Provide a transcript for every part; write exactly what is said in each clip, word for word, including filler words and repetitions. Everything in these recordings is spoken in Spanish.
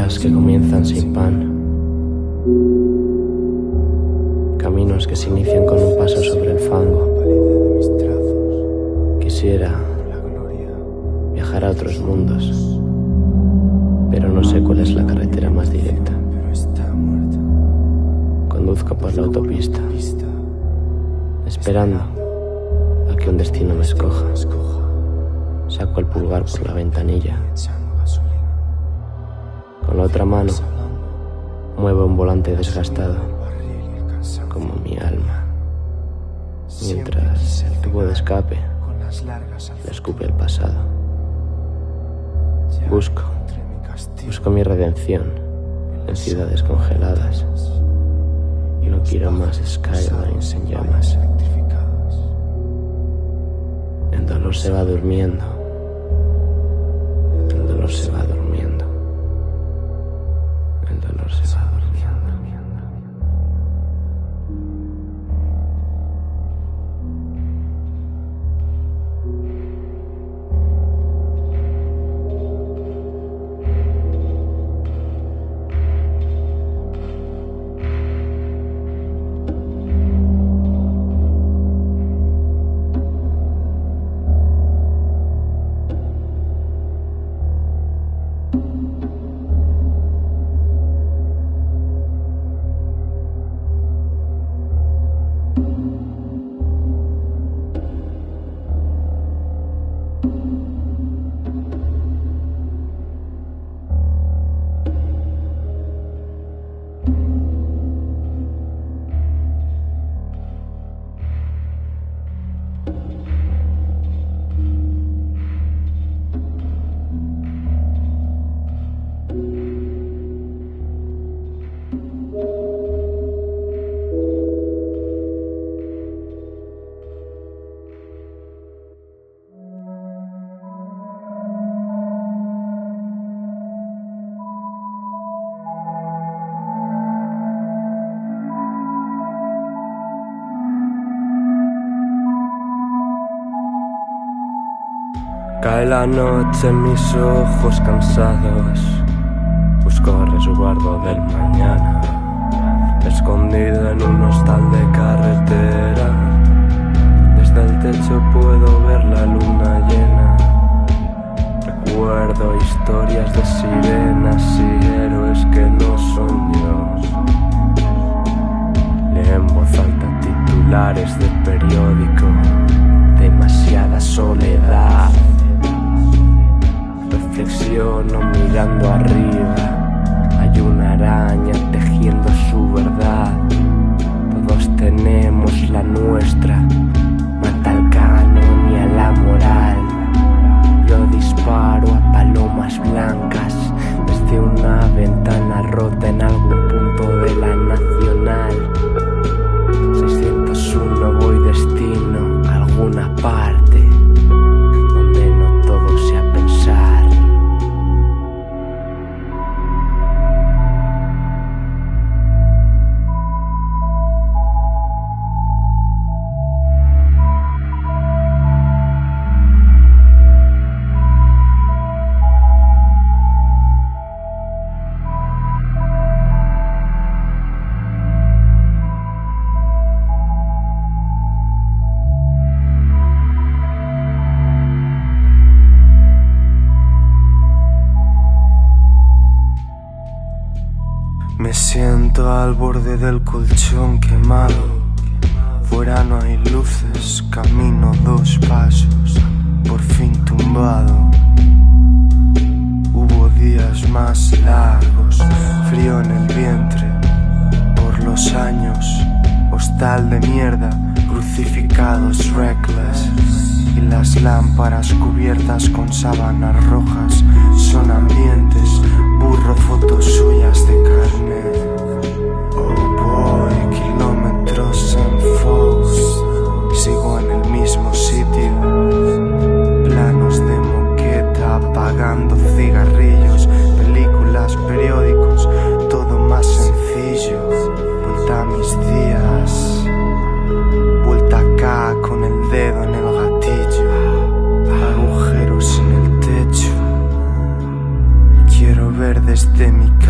días que comienzan sin pan, caminos que se inician con un paso sobre el fango. Quisiera viajar a otros mundos, pero no sé cuál es la carretera más directa. Conduzco por la autopista, esperando a que un destino me escoja. Saco el pulgar por la ventanilla. Con la otra mano muevo un volante desgastado, como mi alma, mientras el tubo de escape le escupe el pasado. Busco, busco mi redención en ciudades congeladas. No quiero más skylines en llamas. El dolor se va durmiendo. El dolor se va durmiendo. El dolor se va durmiendo. Cae la noche en mis ojos cansados, busco resguardo del mañana, escondido en un hostal de carretera. Desde el techo puedo ver la luna llena. Recuerdo historias de sirenas y héroes que no son yo. Leo en voz alta titulares de periódico. Demasiada soledad. Reflexiono mirando arriba. Hay una araña tejiendo su verdad. Todos tenemos la nuestra. Mata al canon y a la moral. Yo disparo a palomas blancas desde una ventana rota en algún punto de la nacional. seiscientos uno voy destino a alguna parte donde no todo sea pensar. Me siento al borde del colchón quemado. Fuera no hay luces, camino dos pasos, por fin tumbado. Hubo días más largos, frío en el vientre, por los años, hostal de mierda, crucificados reckless. Y las lámparas cubiertas con sábanas rojas son ambientes, burro fotos suyas de carnet. Oh boy, kilómetros en Fox, sigo en el mismo sitio. Planos de moqueta, apagando cigarrillos, películas, periódicos, todo más sencillo. Vuelta a mis días, vuelta acá con el dedo en el gatillo. Agujeros en el techo, quiero ver desde mi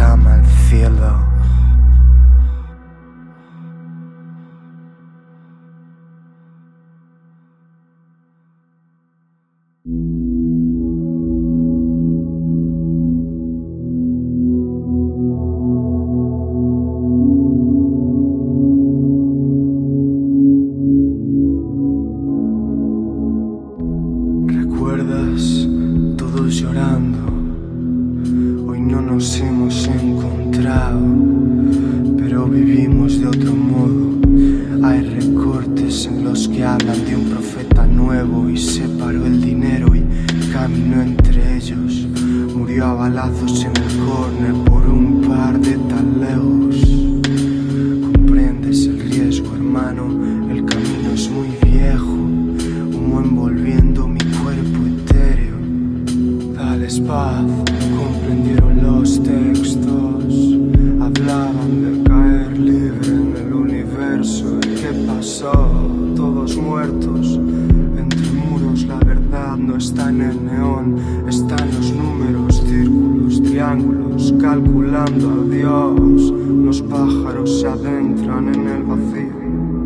¿Recuerdas? Todos llorando. Hoy no nos hemos encontrado, pero vivimos de otro modo. Hay recortes en los que hablan de un profeta nuevo y separó el dinero y caminó entre ellos. Murió a balazos en el córner por un par de taleos. Comprendes el riesgo, hermano, el camino es muy viejo. Humo envolviendo mi cuerpo etéreo. Dales paz, comprendieron los textos. Hablaban de caer libre en el universo. ¿Y qué pasó? Todos muertos. Entre muros la verdad no está en el neón. Están los números, círculos, triángulos, calculando a Dios. Los pájaros se adentran en el vacío.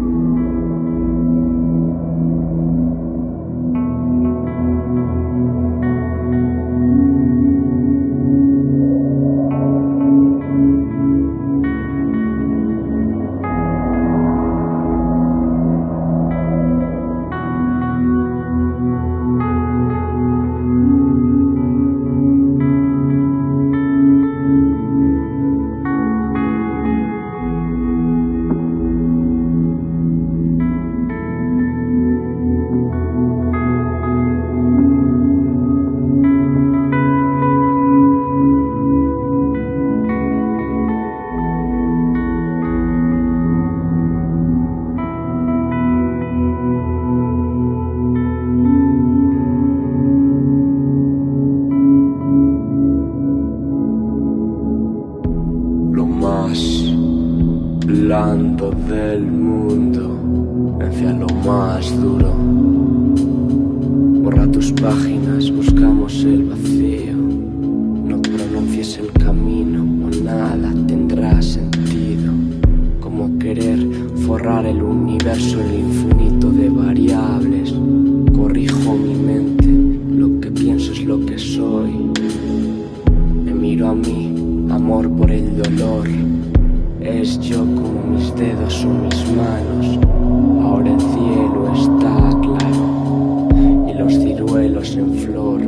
Blando del mundo, hacia lo más duro. Borra tus páginas, buscamos el vacío. No pronuncies el camino o nada tendrá sentido. Como querer forrar el universo, el infinito de variables. Corrijo mi mente, lo que pienso es lo que soy. Me miro a mí, amor por el dolor. Es yo como mis dedos o mis manos. Ahora el cielo está claro y los ciruelos en flor.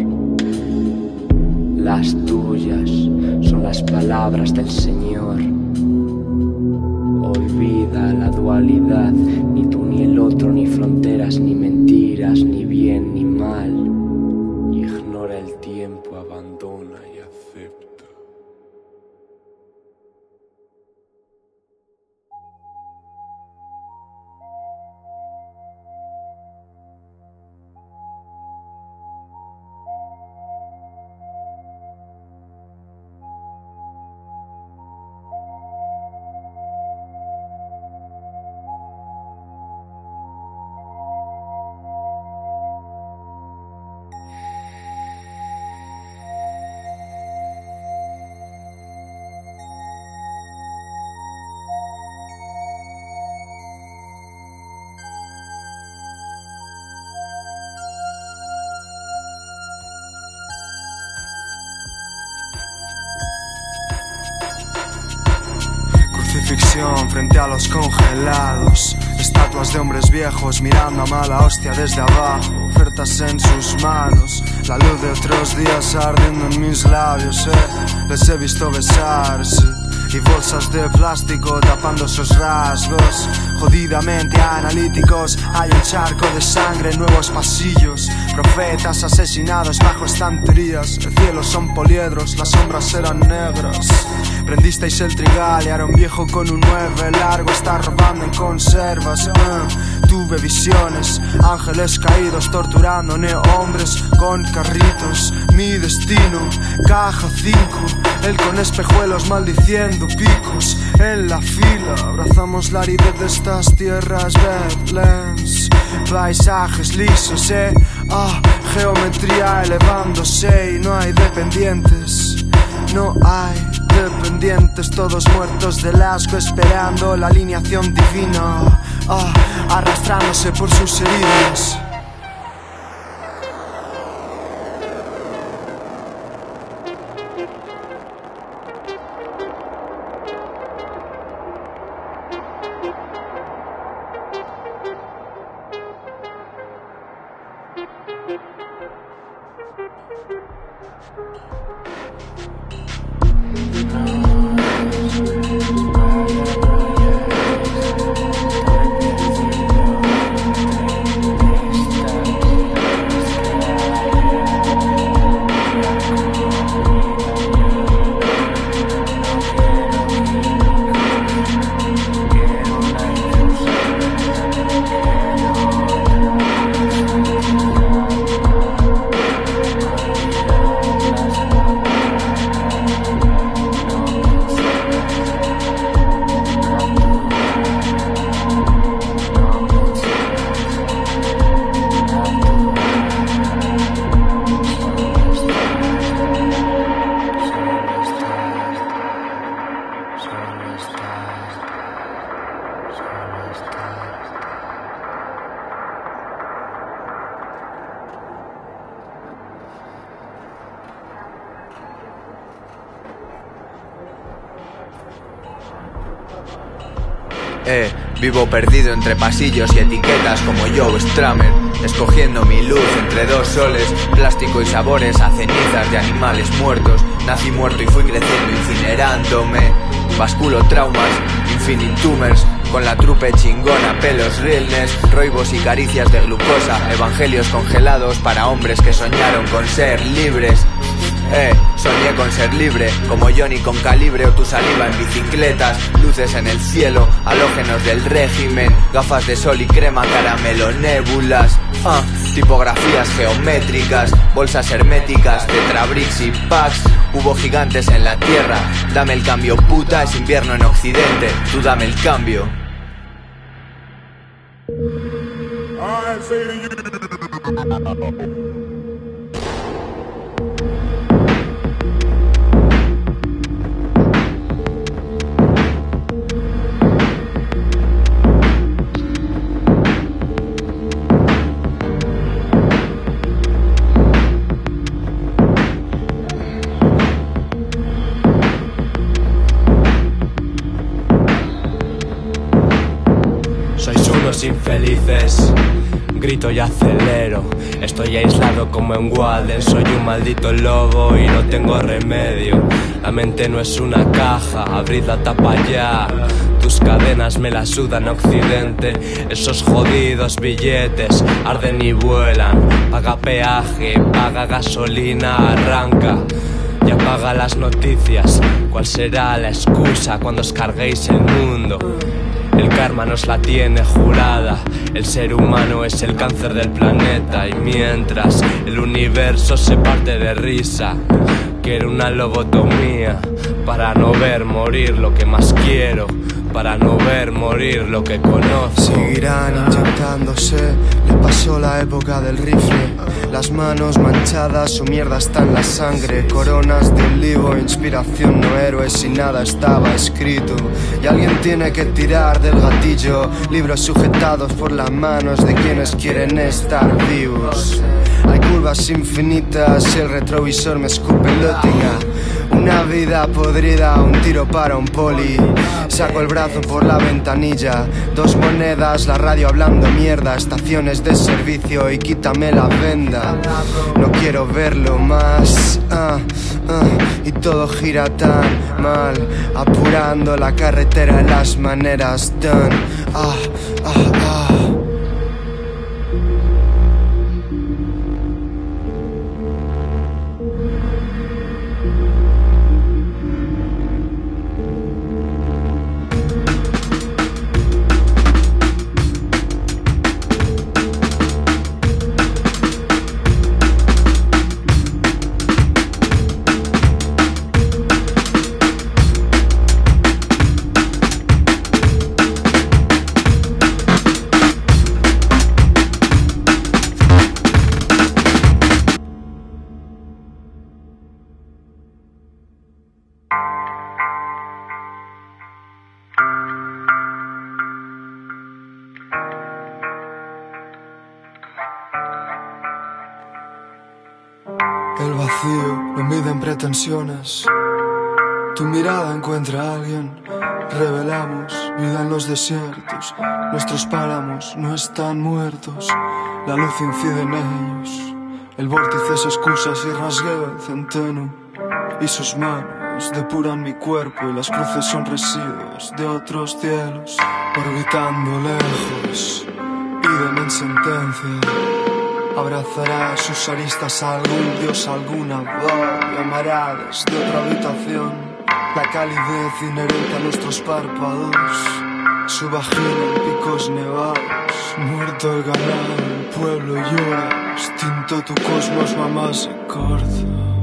Las tuyas son las palabras del Señor. Olvida la dualidad, ni tú ni el otro, ni fronteras, ni mentiras, ni bien ni mal. Ignora el tiempo, abandona y acepta. Crucifixión frente a los congelados. Estatuas de hombres viejos mirando a mala hostia desde abajo. Ofertas en sus manos. La luz de otros días ardiendo en mis labios, eh. Les he visto besarse. Y bolsas de plástico tapando sus rasgos. Jodidamente analíticos. Hay un charco de sangre, nuevos pasillos. Profetas asesinados bajo estanterías. El cielo son poliedros, las sombras eran negras. Prendisteis el trigal y ahora un viejo con un nueve largo está robando en conservas. uh, Tuve visiones, ángeles caídos torturándome, hombres con carritos. Mi destino, caja cinco, él con espejuelos maldiciendo picos. En la fila abrazamos la aridez de estas tierras Badlands. Paisajes lisos, eh, ah, geometría elevándose y no hay dependientes. No hay dependientes, todos muertos del asco, esperando la alineación divina, ah, arrastrándose por sus heridas. Eh, vivo perdido entre pasillos y etiquetas como Joe Stramer, escogiendo mi luz entre dos soles, plástico y sabores a cenizas de animales muertos. Nací muerto y fui creciendo incinerándome. Basculo traumas, infinite tumors, con la trupe chingona, pelos realness, roibos y caricias de glucosa, evangelios congelados para hombres que soñaron con ser libres. Eh, soñé con ser libre, como Johnny con calibre o tu saliva en bicicletas, luces en el cielo, halógenos del régimen, gafas de sol y crema caramelo, nébulas, ah, tipografías geométricas, bolsas herméticas, tetrabricks y packs. Hubo gigantes en la tierra, dame el cambio puta, es invierno en occidente, tú dame el cambio. I say to you. Infelices, grito y acelero. Estoy aislado como en Walden. Soy un maldito lobo y no tengo remedio. La mente no es una caja, abrid la tapa ya. Tus cadenas me la sudan occidente. Esos jodidos billetes arden y vuelan. Paga peaje, paga gasolina, arranca y apaga las noticias. ¿Cuál será la excusa cuando os carguéis el mundo? El karma nos la tiene jurada. El ser humano es el cáncer del planeta. Y mientras el universo se parte de risa, quiero una lobotomía para no ver morir lo que más quiero, para no ver morir lo que conozco. Seguirán inyectándose, le pasó la época del rifle. Las manos manchadas, su mierda está en la sangre. Coronas de olivo, inspiración, no héroes y nada estaba escrito. Y alguien tiene que tirar del gatillo. Libros sujetados por las manos de quienes quieren estar vivos. Hay curvas infinitas, el retrovisor me escupe lótica. Una vida podrida, un tiro para un poli. Saco el brazo por la ventanilla. Dos monedas, la radio hablando mierda. Estaciones de servicio y quítame la venda. No quiero verlo más, ah, ah, y todo gira tan mal. Apurando la carretera en las maneras done. Ah, ah, ah. El vacío no mide en pretensiones. Tu mirada encuentra a alguien. Revelamos vida en los desiertos. Nuestros páramos no están muertos. La luz incide en ellos. El vórtice es excusas y rasgué el centeno, y sus manos depuran mi cuerpo y las cruces son residuos de otros cielos, orbitando lejos, pídeme en sentencia. Abrazará sus aristas a algún dios, alguna voz, y amará desde otra habitación la calidez inherente a nuestros párpados, su vagina en picos nevados. Muerto el ganado, el pueblo llora, extinto tu cosmos, mamá se corta.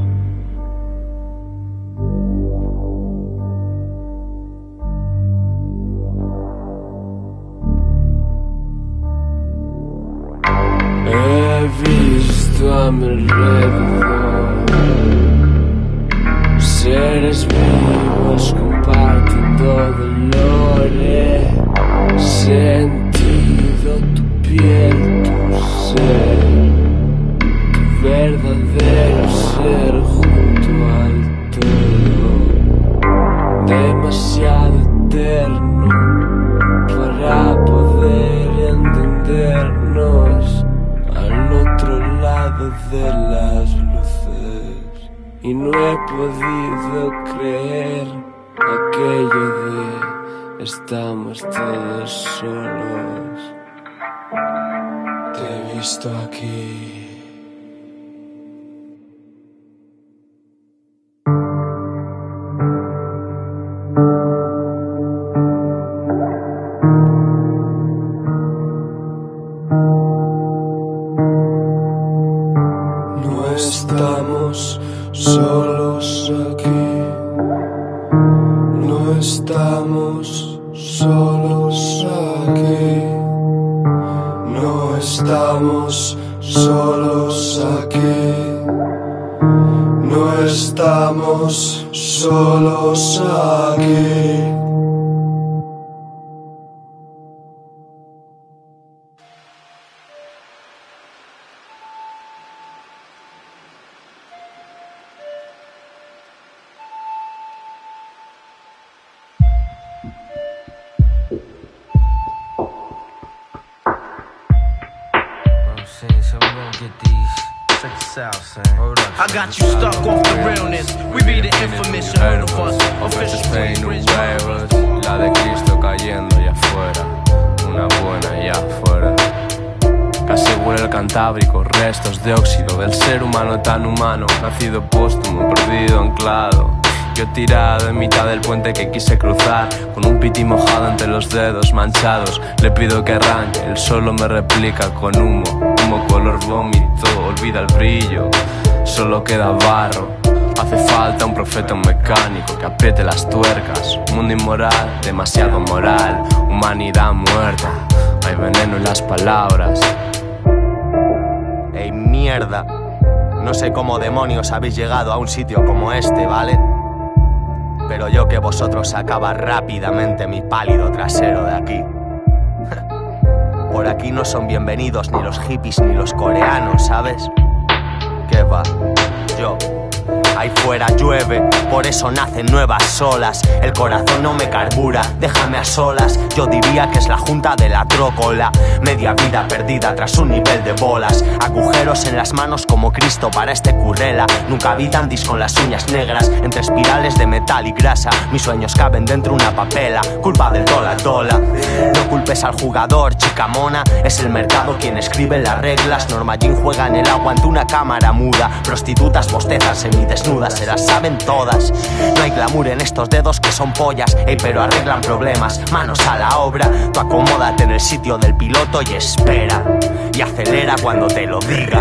He visto a mi alrededor seres vivos compartiendo dolores, sentido tu piel, tu ser, tu verdadero ser junto al todo, demasiado eterno para poder entendernos al otro lado de las luces, y no he podido creer aquello de estamos todos solos. Te he visto aquí. Estamos solos aquí, no estamos solos aquí, no estamos solos aquí, no estamos solos aquí. I got you stuck off the realness. We be the infamous, you heard of us. Official huevos, la de Cristo cayendo allá afuera, una buena allá afuera. Casi huele el Cantábrico, restos de óxido del ser humano tan humano, nacido póstumo, perdido, anclado. Yo tirado en mitad del puente que quise cruzar, con un piti mojado entre los dedos manchados. Le pido que arranque, él solo me replica con humo, humo color vómito, olvida el brillo, solo queda barro. Hace falta un profeta, un mecánico que apriete las tuercas. Mundo inmoral, demasiado moral, humanidad muerta, hay veneno en las palabras. Ey, mierda, no sé cómo demonios habéis llegado a un sitio como este, ¿vale? Pero yo que vosotros sacaba rápidamente mi pálido trasero de aquí. Por aquí no son bienvenidos ni los hippies ni los coreanos, ¿sabes? ¿Qué va? Yo... Ahí fuera llueve, por eso nacen nuevas olas. El corazón no me carbura, déjame a solas. Yo diría que es la junta de la trócola. Media vida perdida tras un nivel de bolas. Agujeros en las manos como Cristo para este currela. Nunca vi dandis con las uñas negras entre espirales de metal y grasa. Mis sueños caben dentro una papela, culpa del dólar dólar. No culpes al jugador, chica mona. Es el mercado quien escribe las reglas. Norma Jean juega en el agua ante una cámara muda. Prostitutas bostezan semidesnudas, se las saben todas. No hay glamour en estos dedos que son pollas, ey, pero arreglan problemas. Manos a la obra, tú acomódate en el sitio del piloto y espera. Y acelera cuando te lo diga.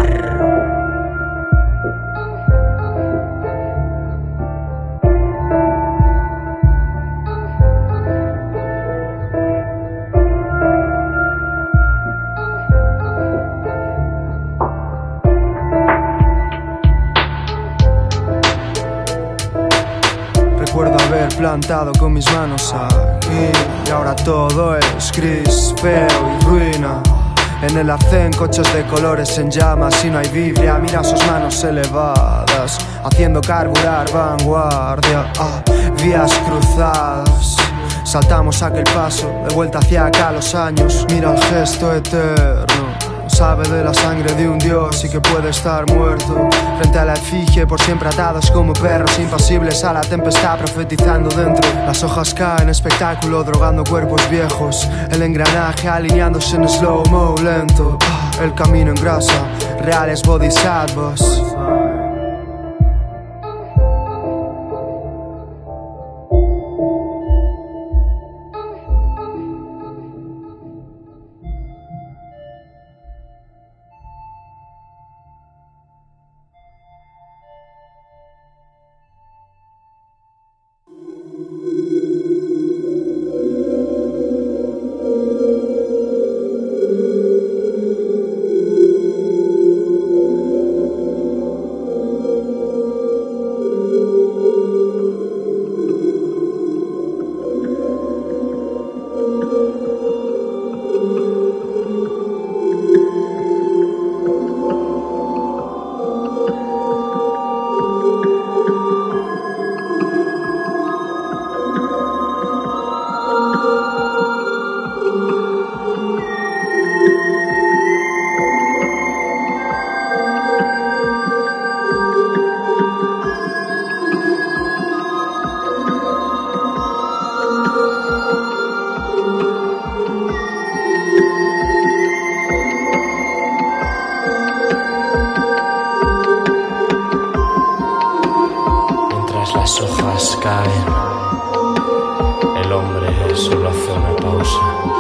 Recuerdo haber plantado con mis manos aquí, y ahora todo es gris, feo y ruina. En el arcén coches de colores en llamas y no hay Biblia. Mira sus manos elevadas, haciendo carburar vanguardia. Ah, vías cruzadas, saltamos aquel paso, de vuelta hacia acá los años. Mira el gesto eterno, sabe de la sangre de un dios y que puede estar muerto. Frente a la efigie, por siempre atados como perros impasibles a la tempestad, profetizando dentro. Las hojas caen, espectáculo, drogando cuerpos viejos. El engranaje alineándose en slow-mo lento. El camino en grasa, reales bodhisattvas. Las hojas caen, el hombre solo hace una pausa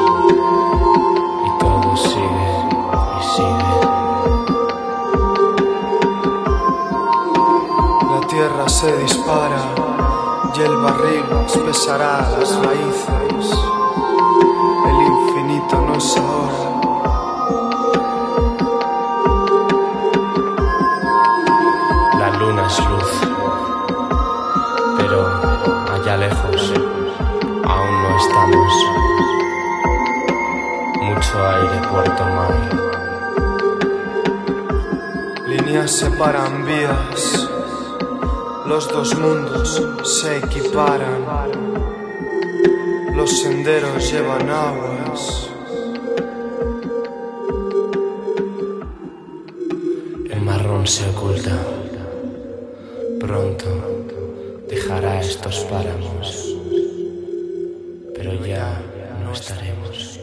y todo sigue y sigue. La tierra se dispara y el barril espesará las raíces. El infinito no es ahora. La luna es luz, pero allá lejos aún no estamos. Mucho aire por tomar. Líneas separan vías, los dos mundos se equiparan. Los senderos llevan aguas. El marrón se oculta. Pronto dejará estos páramos, pero ya no estaremos.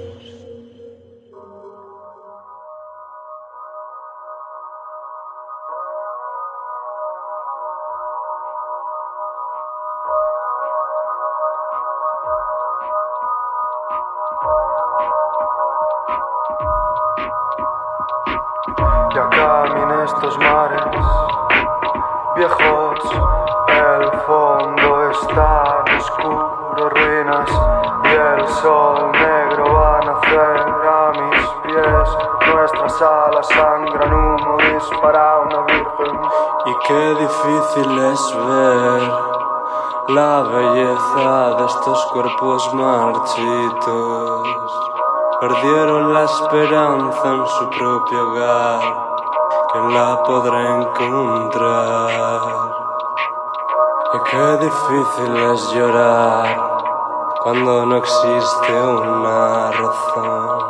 Ya camine estos mares viejos, el fondo está oscuro, ruinas, y el sol negro va a nacer a mis pies. Nuestras alas sangran humo, dispara una virgen. Y qué difícil es ver la belleza de estos cuerpos marchitos. Perdieron la esperanza en su propio hogar. ¿Quién la podrá encontrar? Y qué difícil es llorar cuando no existe una razón.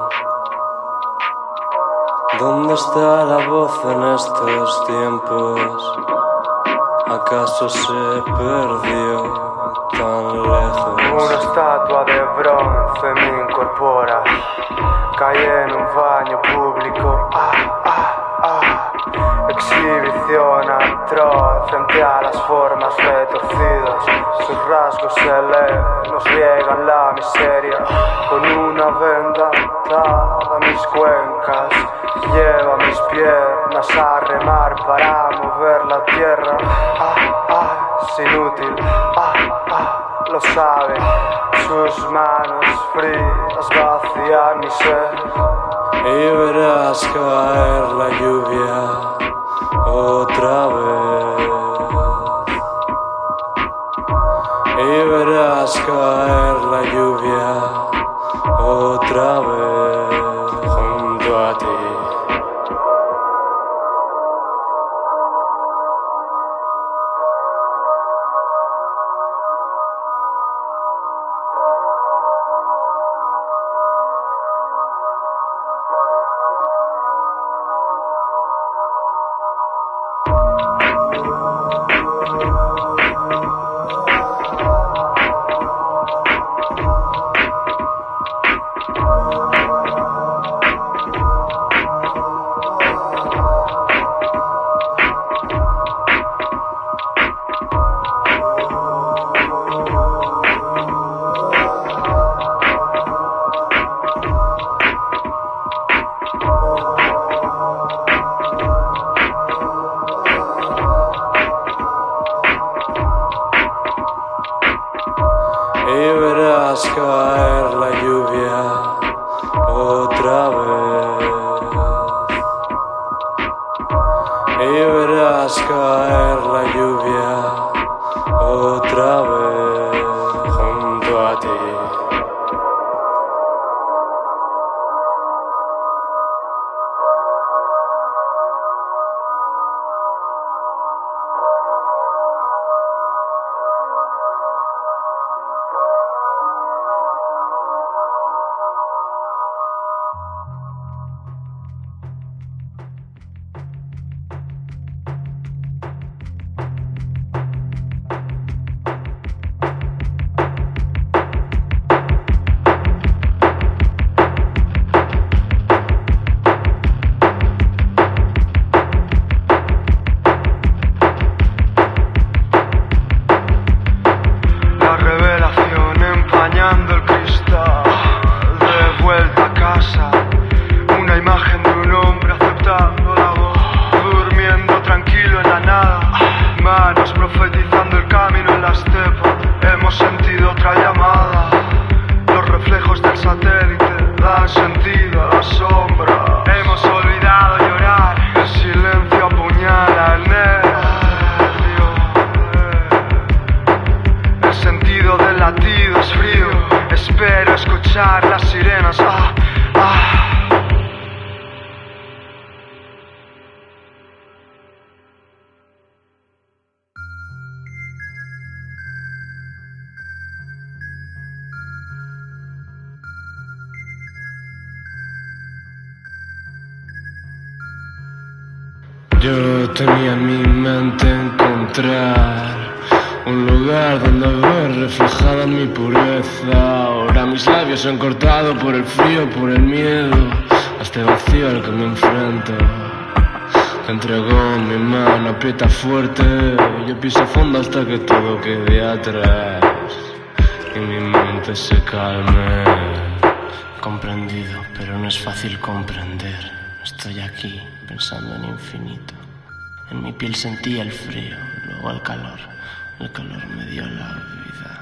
¿Dónde está la voz en estos tiempos? ¿Acaso se perdió tan lejos? Una estatua de bronce me incorpora. Caí en un baño público. Ah, ah, ah. Exhibición atroz frente a las formas retorcidas. Sus rasgos se leen, nos riegan la miseria. Con una venda atada a mis cuencas, lleva mis piernas a remar para mover la tierra. Ah, ah, es inútil, ah, ah, lo sabe. Sus manos frías vacían mi ser. Y verás caer la lluvia otra vez. Y verás caer la lluvia otra vez junto a ti. y verás caer la lluvia otra vez junto a ti. Las sirenas, ah, ah. Yo tenía en mi mente encontrar un lugar donde ver reflejada mi pureza. Ahora mis labios se han cortado por el frío, por el miedo, a este vacío al que me enfrento. Te entrego mi mano, aprieta fuerte, yo piso a fondo hasta que todo quede atrás y mi mente se calme. Comprendido, pero no es fácil comprender. Estoy aquí pensando en infinito. En mi piel sentía el frío, luego el calor. El calor me dio la vida.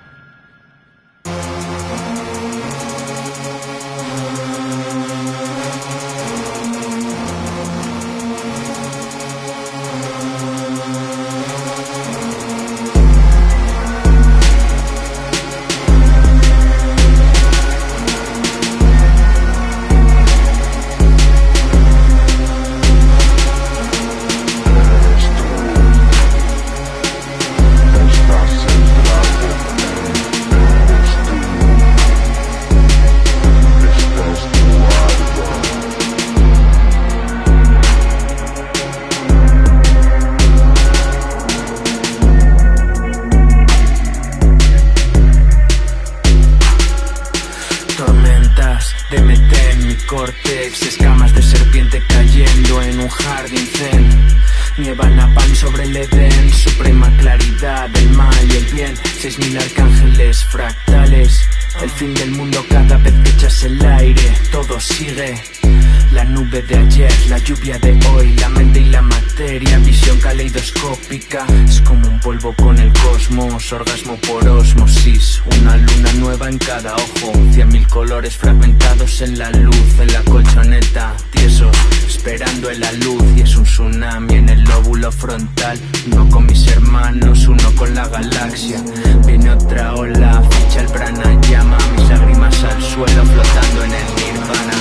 De meter en mi córtex, escamas de serpiente cayendo en un jardín zen. Nievan a pan sobre el Edén, suprema claridad del mal y el bien. Seis mil arcángeles fractales, el fin del mundo cada vez que echas el aire. Todo sigue, la nube de ayer, la lluvia de hoy, la mente y la materia, visión caleidoscópica. Es como un polvo con el cosmos, orgasmo por osmosis. Una luna nueva en cada ojo, cien mil colores fragmentados en la luz, en la colchoneta, tiesos, esperando en la luz. Y es un tsunami en el lóbulo frontal, uno con mis hermanos, uno con la galaxia. Viene otra ola, ficha el pranayama, mis lágrimas al suelo flotando en el nirvana.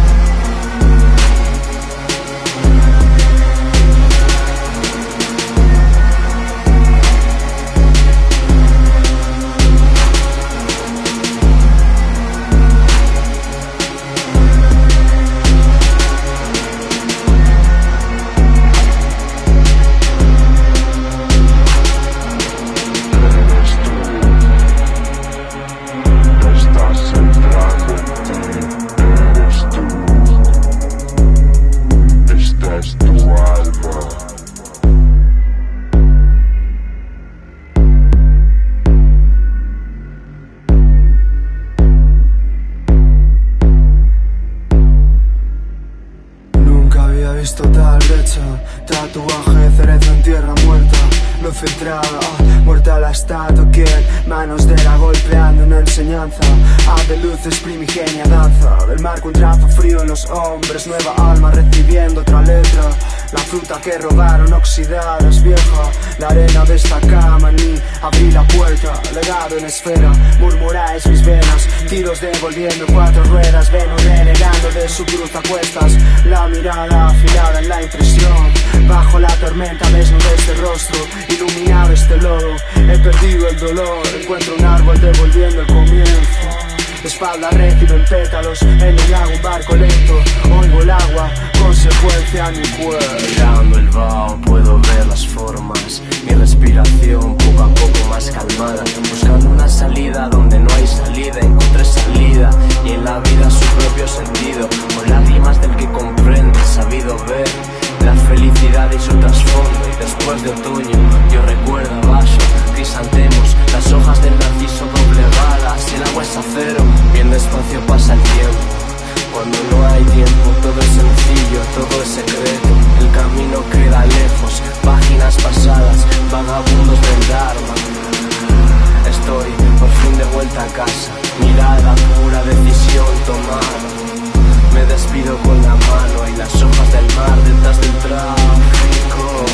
Total brecha, tatuaje, cerezo en tierra muerta, luz filtrada, muerta la estatua que en manos de la golpeando una enseñanza. Haz de luces primigenia danza, del marco un trazo frío en los hombres, nueva alma recibiendo otra letra. La fruta que robaron oxidadas, vieja. La arena de esta cama en mí, abrí la puerta, legado en esfera, murmuráis mis venas, tiros devolviendo cuatro ruedas, Venus renegando de su cruz a cuestas, la mirada afilada en la impresión, bajo la tormenta desnudez de rostro, iluminado este lodo, he perdido el dolor, encuentro un árbol devolviendo el comienzo. Espalda recibo en pétalos, en el lago un barco lento, oigo el agua, consecuencia en mi cuerpo. Mirando el vaho puedo ver las formas, mi respiración poco a poco más calmada, buscando una salida donde no hay salida, encontré salida y en la vida su propio sentido, con lágrimas del que comprende, sabido ver la felicidad y su trasfondo. Y después de otoño yo recuerdo abajo crisantemos, las hojas del narciso doblegadas, el agua es acero, bien despacio pasa el tiempo. Cuando no hay tiempo todo es sencillo, todo es secreto, el camino queda lejos, páginas pasadas, vagabundos del Dharma. Estoy por fin de vuelta a casa, mirada pura, decisión tomada. Me despido con la mano y las hojas del mar detrás del tráfico.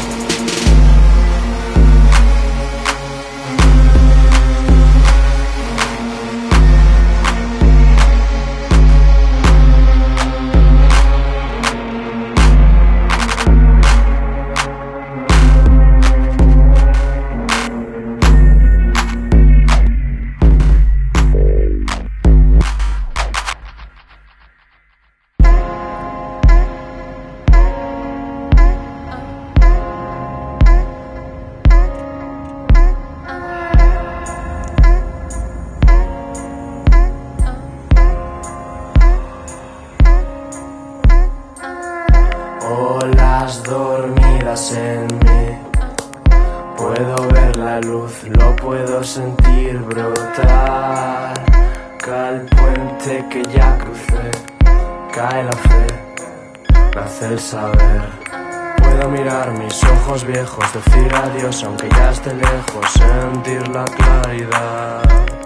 Olas dormidas en mí, puedo ver la luz, lo puedo sentir brotar. Cae el puente que ya crucé, cae la fe, nace el saber. Puedo mirar mis ojos viejos, decir adiós aunque ya esté lejos, sentir la claridad.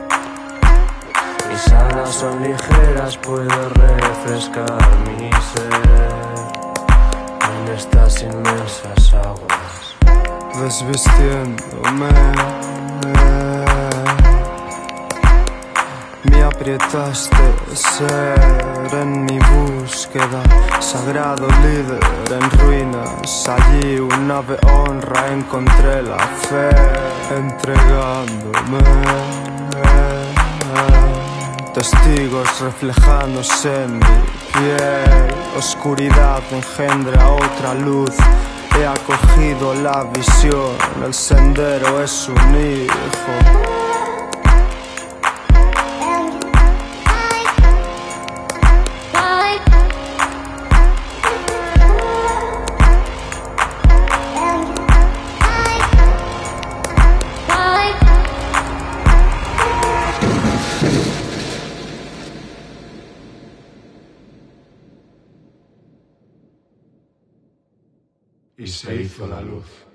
Mis alas son ligeras, puedo refrescar mi ser en estas inmensas aguas. Desvistiéndome, me aprietaste ser en mi búsqueda, sagrado líder en ruinas, allí un ave honra encontré la fe, entregándome, testigos reflejándose en mi piel, oscuridad engendra otra luz, he acogido la visión, el sendero es un hijo. Y se hizo la luz.